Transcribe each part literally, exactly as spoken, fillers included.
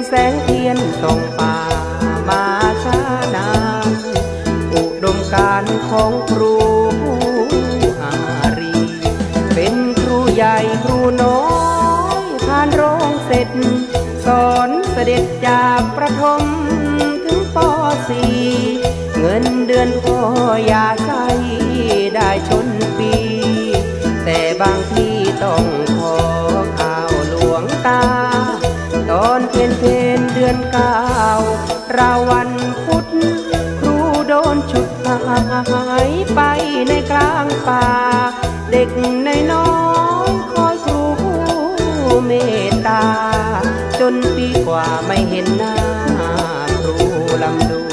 แสงเทียนส่องป่ามาช้านานอุดมการณ์ของครูอารีเป็นครูใหญ่ครูน้อยผ่านโรงเสร็จสอนเสด็จจากประถมถึงป.สี่ เงินเดือนพ่ออย่าใช้ได้ชนปีแต่บางที่ต้องขอข้าวหลวงตาตอนเพ็ญเพนเดือนเก้าราวันพุธครูโดนฉุดหายไปในกลางป่าเด็กในน้อยคอยครูเมตตาจนปีกว่าไม่เห็นหน้าครูลำดวน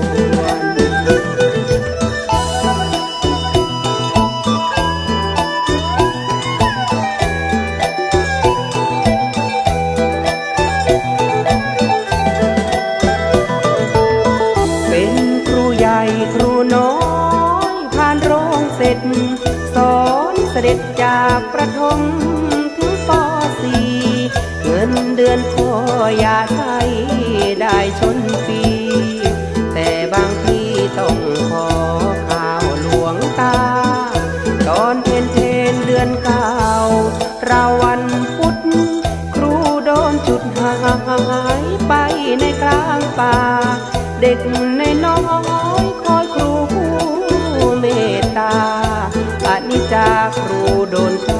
เป็นครูใหญ่ครูน้อยผ่านโรงเสร็จสอนเสด็จจากประถมถึงป.สี่ เงินเดือนพ่ออย่าใช้ได้ชนปีแต่บางที่ต้องขอข้าวหลวงตาตอนเพ็ญเพนเดือนเก้าราวันพุธครูโดนจุดหายไปในกลางป่าเด็กในน้อยคอยครูเมตตาอนิจจาครูโดน